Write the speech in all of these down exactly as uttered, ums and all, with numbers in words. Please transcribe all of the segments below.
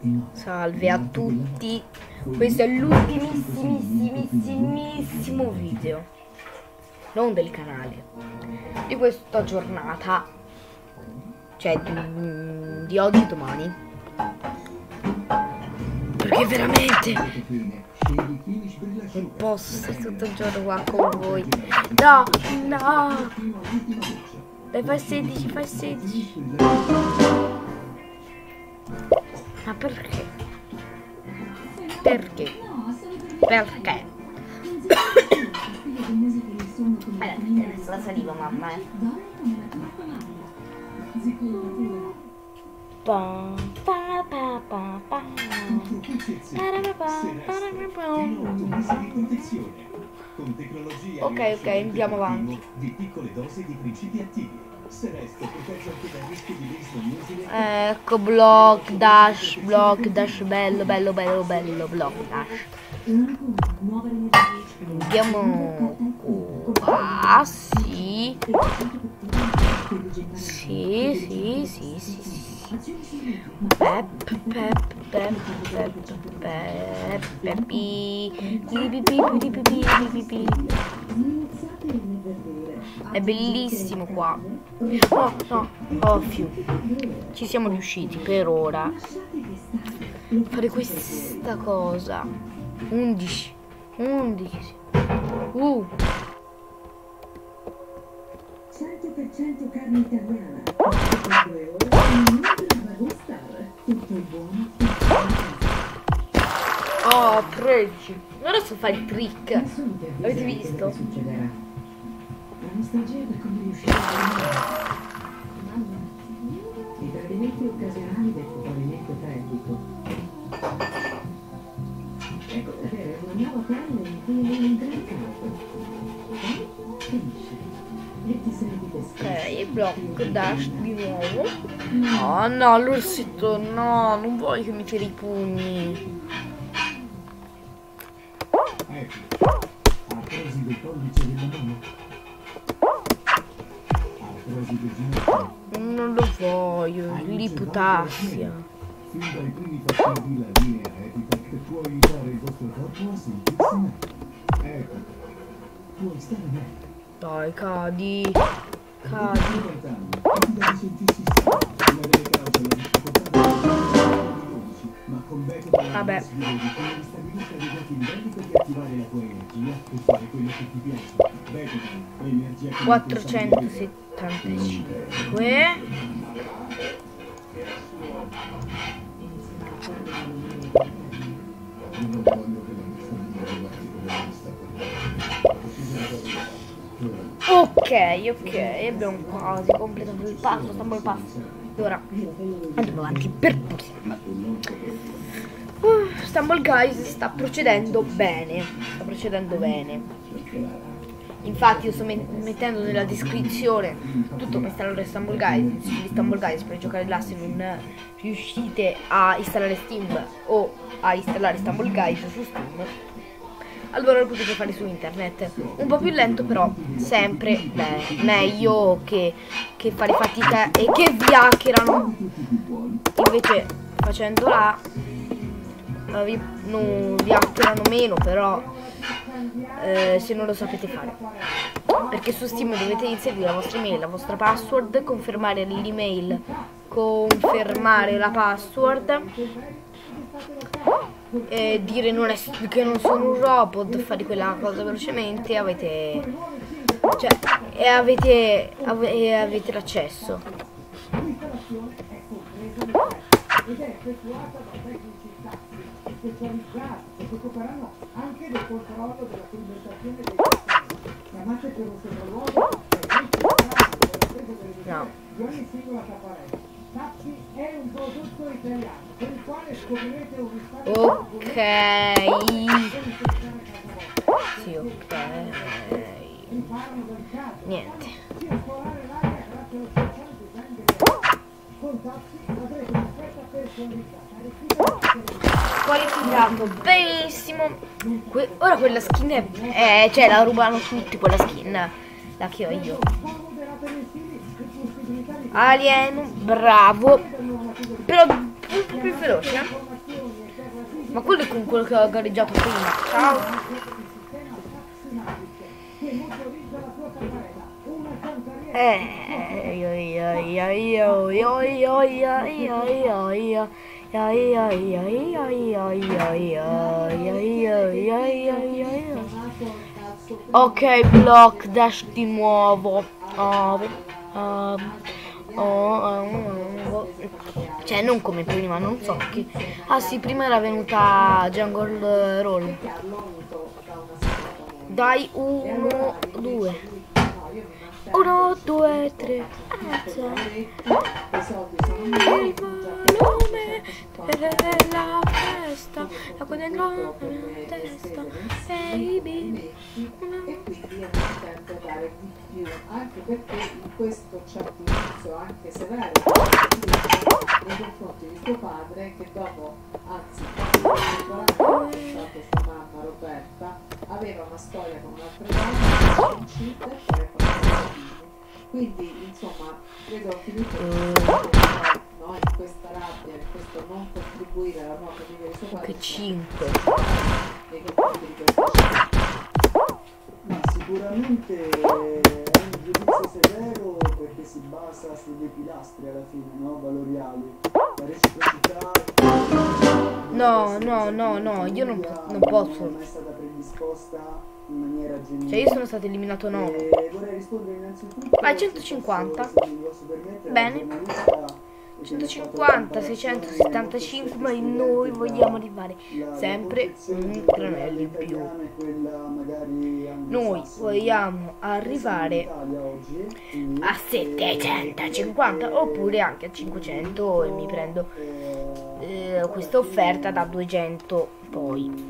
Salve a tutti, questo è l'ultimissimissimo video, non del canale, di questa giornata, cioè di, di oggi e domani, perché veramente non posso stare tutto il giorno qua con voi. No, no, dai, fai sedici, fai sedici. Ma perché? Perché? Perché? Allora, mi hai messo la saliva, mamma, eh. Pa, pa, pa, pa, pa. Ok, ok, andiamo avanti. Ecco, block dash, block dash, bello, bello, bello, bello, block dash. Andiamo qua, sì. Sì, sì, sì, sì, sì. Pep, pep, pep, pep, pep, pepi, pipi, pipi, pipi, pipi, pipi. È bellissimo qua. No, no, ovvio. Ci siamo riusciti per ora a fare questa cosa. undici, undici. Uh. cento per cento carne italiana. Tutto buono. Oh, pregi. Ora so fare il trick. Avete visto? La nostalgia per come riuscire a i tradimenti occasionali del proponimento tragico. Ecco, avere una nuova pelle in cui non entra in campo. Poi finisce. E ti senti descritto. Ok, blocco dash di nuovo. Oh no, l'orsetto, no, non voglio che mi tiri i pugni. Ecco, a prosi del pollice della mano. A prosi del ginocchio. Non lo voglio, l'ipotassia. Fin dai primi passaggi la linea epica che può aiutare il vostro corpo a sentirsi meglio. Ecco, puoi stare meglio. Dai, cadi. Cadi. Vabbè. quattrocentosettantacinque. Ok, ok, abbiamo quasi completato il passo, stiamo il passo. E ora andiamo avanti per prima. Uh, Stumble Guys sta procedendo bene, sta procedendo bene. Infatti io sto met mettendo nella descrizione tutto per installare Stumble Guys, gli Stumble Guys per giocare là se non riuscite a installare Steam o a installare Stumble Guys su Steam. Allora lo potete fare su internet, un po' più lento però sempre beh, meglio che, che fare fatica e che vi hackerano. Invece facendo là vi, non vi hackerano meno, però eh, se non lo sapete fare, perché su Steam dovete inserire la vostra email, la vostra password, confermare l'email, confermare la password, e dire non è, che non sono un robot, fare quella cosa velocemente, avete cioè e avete ave, e avete l'accesso. Ed è effettuata da tecnici tattici specializzati che si occuperanno anche del controllo della fermentazione dei sistemi. Chiamate per un sopralluogo e No. di ogni singola tapparella. Tapsi è un prodotto italiano per il quale scoprirete un risparmio. Ok. Sì, ok. Niente. Qualificato benissimo. Que ora quella skin è, è cioè la rubano tutti quella skin, la che ho io. Alien, bravo. Però molto più veloce. Ma quello è con quello che ho gareggiato prima. Ciao. Eh, io, io, io, io, io, io, io, io, io, io. Ok, block dash di nuovo. Oh, oh, oh, oh. Cioè non come prima, non so chi. Ah sì, prima era venuta Jungle Roll. Dai, uno, due. Uno, due, tre. Il volume della festa, la coda dentro la testa, baby. E quindi è tempo dare di più, anche perché in questo certo inizio anche severo nei confronti di suo padre, che dopo, anzi, quando è stato sua mamma Roberta, aveva una storia con un'altra donna, incinta e poi con figli. Quindi, insomma, credo Filippo no, in questa rabbia, in questo non contribuire alla nuova famiglia di suo padre. Che cinque. Nei confronti di questa scelta. Ma sicuramente è un giudizio severo perché si basa su dei pilastri alla fine, no? Valoriali. La reciprocità. No, no, no, no, io non, non posso. Non è stata predisposta in maniera genuina. Cioè io sono stato eliminato nove. E vorrei rispondere innanzitutto. Ah, centocinquanta. Se mi posso permettere, Bene. centocinquanta, seicentosettantacinque, ma noi vogliamo arrivare sempre un tranello in più. Noi vogliamo arrivare a settecentocinquanta oppure anche a cinquecento e mi prendo eh, questa offerta da duecento poi.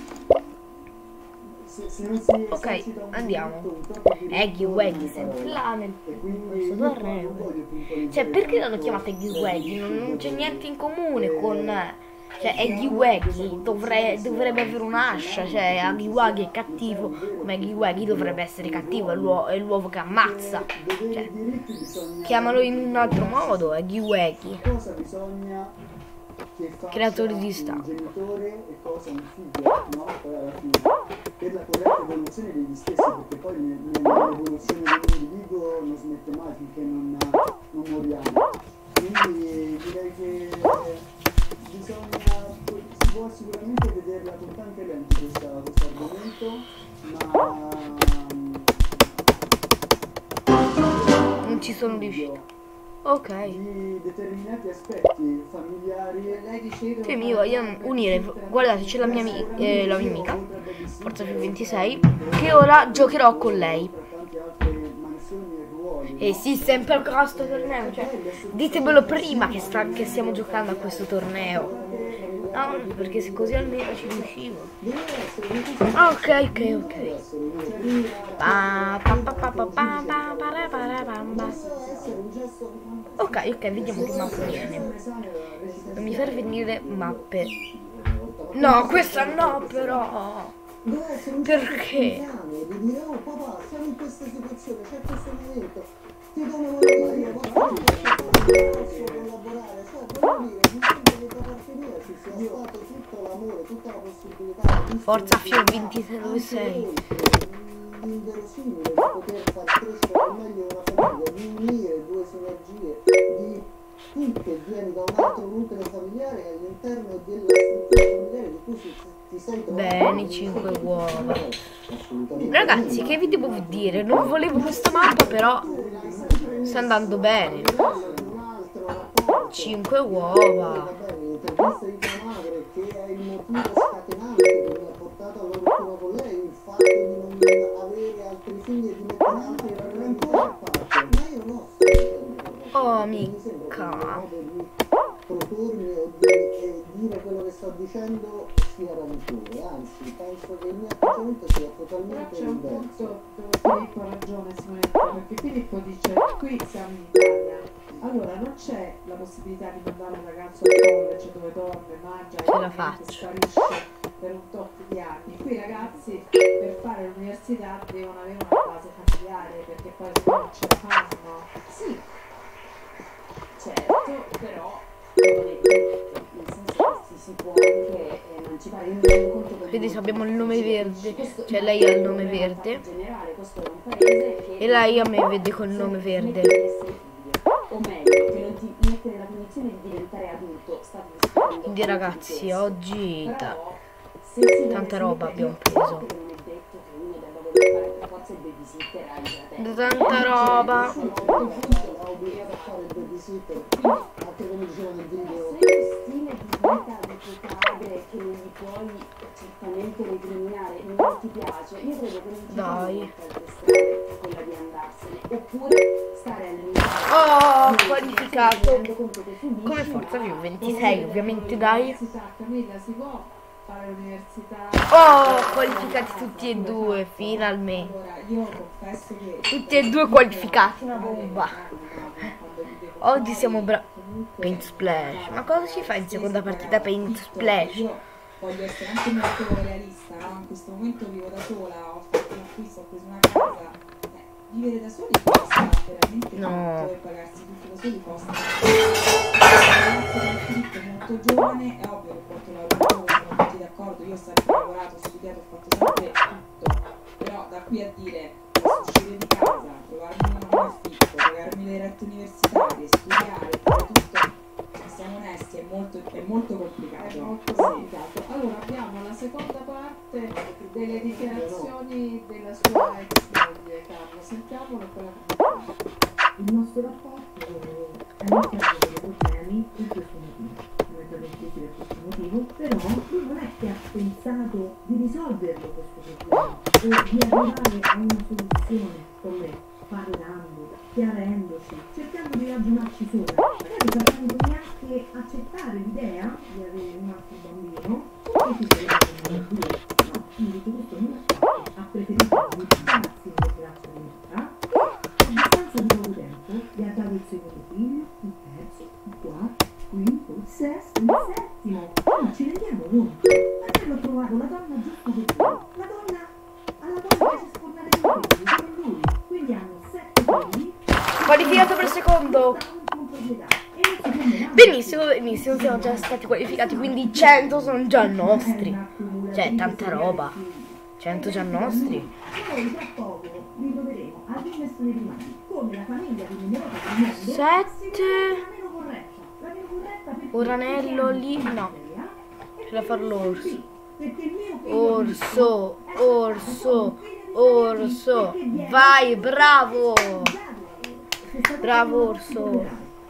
Ok, andiamo. Eggy Waggy sempre là nel questo torneo. Cioè, perché l'hanno chiamato Eggy Waggy? Non, non c'è niente in comune con... Cioè, Eggy Waggy dovre, dovrebbe avere un'ascia. Cioè, Eggy Waggy è cattivo, ma Eggy Waggy dovrebbe essere cattivo, è l'uovo che ammazza. Cioè, chiamalo in un altro modo, Eggy Waggy. Cosa bisogna che creatori di Stato. Un genitore e cosa un figlio, no? Poi alla fine, per la corretta evoluzione degli stessi, perché poi nell'evoluzione dell'individuo non smette mai finché non, non moriamo. Quindi direi che bisogna, si può sicuramente vederla con tante lenti questo argomento, ma non ci sono riuscito. Ok. Di determinati aspetti familiari. Che mi vogliono unire. Guardate, c'è la mia, eh, la mia amica Forza più ventisei, che ora giocherò con lei. E sì, sempre a questo torneo, cioè, ditemelo prima che, sta, che stiamo giocando a questo torneo. No, perché se così almeno ci riuscivo. Ok, ok, ok. Pa, pa, pa, pa, pa, pa, pa, pa, pa, pa, pa. Ok, ok, vediamo che mappa viene. Non mi far venire mappe. No, questa no, però. Perché? Forza più ventisei. L'inverosimile di poter far crescere al meglio una famiglia, di unire due sinergie, di tutto viene da un altro nucleo familiare all'interno della struttura familiare di cui si, ti sei trovato. Bene, cinque uova. Ragazzi, che vi devo dire? Non volevo questa mappa, però sta andando bene. cinque uova. L'intervista di tua madre, che è il motivo scatenante che mi ha portato alla rottura con lei, il fatto di non avere altri figli e di mettere altri ancora a parte. Ma io no. Oh, mica. Propormi o di eh, dire quello che sto dicendo sia rancore, anzi penso che il mio atteggiamento sia totalmente c'è un diverso. punto dove Filippo ha ragione, Simonetta, perché Filippo dice qui siamo in Italia, allora non c'è la possibilità di mandare un ragazzo al college dove dorme, mangia Ce la e faccio. sparisce per un tot di anni. Qui ragazzi per fare l'università devono avere una base familiare, perché poi se no non ce la fanno. Sì, certo, però si può anche eh, emancipare. Io mi rendo conto che Quindi abbiamo il nome verde, questo- cioè lei ha il nome verde generale, questo è un paese che e lei a me vede col nome verde. o meglio, che non ti mette nella condizione di diventare adulto, state discutendo Quindi ragazzi, anche di questo. oggi ta- Però, se si deve tanta roba smettere- abbiamo io preso. so che non è detto che uno debba voler fare per forza il babysitter ai fratelli. Tanta roba. a obbligato a fare il babysitter, anche come dicevano nel video. Se lo stile di vita di tuo padre che non gli puoi certamente recriminare non ti piace, io credo che non ci Dai. sono molte altre strade che quella di andarsene, oppure stare all'interno. Oh, qualificato Mi rendo conto che subisci, come forza ma più ventisei ovviamente, dai. L'università, Camilla, si può fare l'università? Oh, qualificati tutti e due, finalmente. Allora, io confesso che Tutti e due qualificati, una bomba. Oggi siamo bravi. Paint Splash. Ma cosa ci fa in seconda partita Paint Splash? Io voglio essere anche molto realista, no? In questo momento vivo da sola, ho fatto un acquisto, ho preso una casa. Eh, vivere da soli costa veramente No. tanto e pagarsi tutto da soli costa. Sono un figlio molto giovane, è ovvio che porto la lavoro, siamo tutti d'accordo, io ho sempre lavorato, ho studiato, ho fatto sempre tutto. Però da qui a dire posso uscire di casa, trovarmi un affitto, pagarmi le rette universitarie, studiare, fare tutto, siamo onesti, è molto, è molto complicato. È molto complicato. Allora abbiamo la seconda parte delle dichiarazioni della sua ex moglie, Carlo. Sentiamolo con la Il nostro rapporto è molto dei problemi per questo motivo. Noi abbiamo intesi per questo motivo, però lui non è che ha pensato di risolverlo questo problema o di arrivare a una soluzione con me, parlando, chiarendoci, cercando di ragionarci sopra, magari facendo neanche accettare l'idea di avere un altro bambino, e si sono due. No, quindi questo non l'ha fatto, ha preferito buttarsi nelle braccia di Nora. A distanza di poco tempo gli ha dato il secondo figlio, il terzo, il quarto, il quinto, il sesto, il settimo. Ma ci rendiamo conto? Perché ho trovato la donna giusta per lui. La donna alla quale piace sfornare i figli, come lui. Quindi hanno sette figli. Qualificato per secondo. Con proprietà. E non si prenderanno. Benissimo, benissimo, siamo già stati qualificati, quindi cento sono già nostri. Cioè, tanta roba. cento già nostri. Noi tra poco vi troveremo al Guinness dei primati come la famiglia più numerosa del mondo. Sette. La meno corretta. La meno corretta perché Oranello lì, no. Ce la fa l'orso. perché il mio figlio Orso, orso, orso. Vai, bravo. Bravo orso.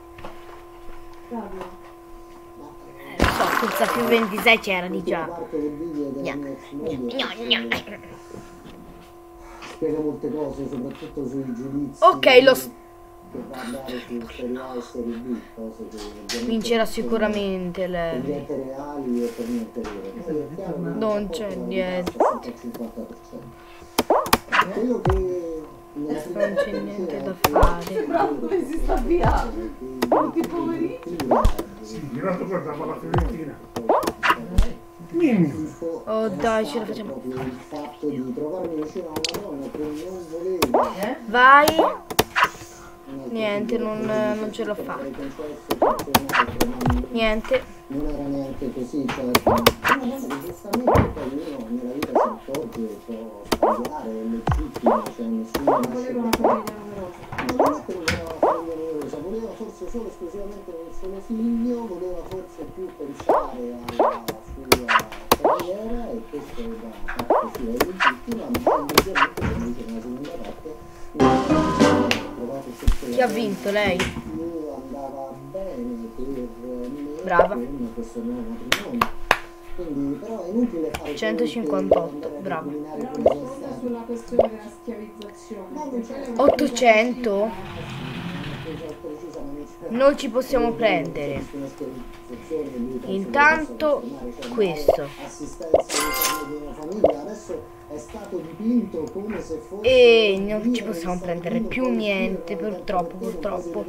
Eh, so, senza più ventisei c'era di L'ultima già. parte del video della mia ex moglie spiega molte cose, soprattutto sui giudizi. Ok, lo s- che va a dare su Serie A e Serie B, cose che ovviamente vincerà per- sicuramente per lei. niente reali e per niente vere. Poi è chiaro che Non il c'è rapporto niente. va al cinquanta per cento. Quello che nella Adesso prima non c'è volta niente era da che- fare. Sembra dove si sta avviando. Tutti poverini. Sì, io l'altro guardavo la Fiorentina. Mimmi. Oh, dai, ce la facciamo. Proprio il fatto di trovarmi vicino a una donna che non volevo. Vai. Non è Niente, così, non- perché non ce l'ho avrei fatta. concesso perché non- Niente. non era neanche così, cioè una cosa che giustamente poi uno nella vita si accorge, può sbagliare, è legittimo, cioè nessuno nasce Voleva una perfetto. famiglia numerosa. Ma non è che voleva una famiglia numerosa, voleva forse solo esclusivamente un solo figlio, voleva forse più pensare alla sua carriera e questo da parte sua è legittima, ma indubbiamente come dice nella seconda parte non trovato sotto Chi ha vinto lei? più andava bene per me Brava. con questo nuovo matrimonio. Quindi però è inutile fare centocinquantotto, conti, bravo. andare a Però indovinare risponda quello che sulla questione della schiavizzazione. No, non c'è. Quella è una ottocento? cosa Non ci possiamo prendere. Intanto questo. assistenza all'interno di una famiglia adesso è stato dipinto come se fosse E non ci possiamo prendere più niente, purtroppo, purtroppo.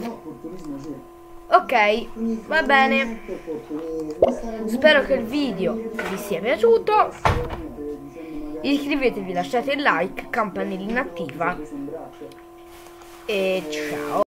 Ok, va bene. Spero che il video vi sia piaciuto. Iscrivetevi, lasciate il like, campanellina attiva e ciao.